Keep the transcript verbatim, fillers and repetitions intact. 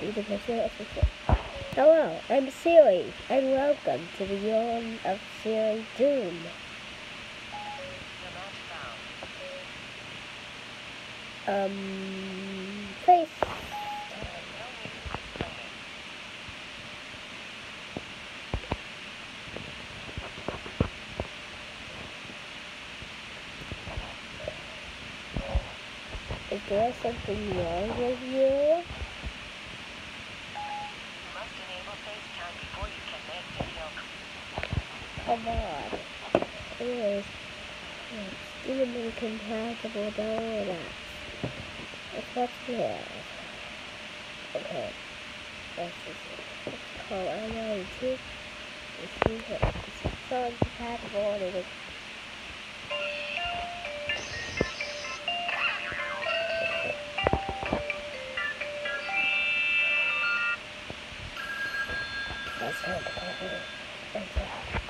Either person or something. Hello, I'm Siri, and welcome to the Yawn of Siri Doom. Um, face. Is there something wrong with you? You must enable FaceTime before you can make video. Come on. Anyways, it's even incompatible donuts. It's what's here. Okay. This is it. It's called I ninety-two. You see here. It's so incompatible and it is. That's not the